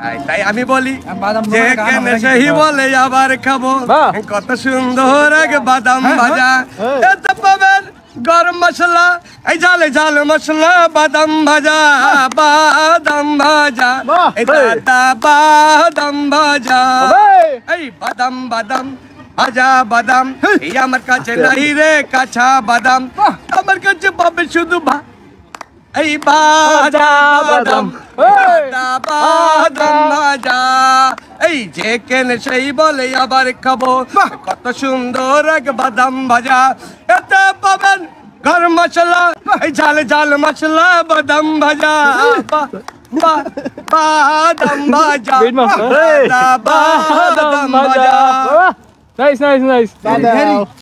তাই আমি বলি যে কেন সেই বলে আবার খাবো কত সুন্দর এক বাদাম ভাজা এতে পাবেন গরম মশলা এই ঝালে ঝাল মশলা বাদাম ভাজা এই দাদা বাদাম ভাজা এই বাদাম বাদাম ভাজা বাদাম এই আমার কাছে নাই রে কাঁচা বাদাম আমার কাছে পাবে শুধু এই ভাজা বাদাম বাদাম ভাজা এই যে কেন সেই বলে আবার খাবো কত সুন্দর এক বাদাম ভাজা এতে পাবেন গরম মশলা এই ঝালে ঝাল মশলা বাদাম ভাজা বাদাম ভাজা বাদাম ভাজা Nice.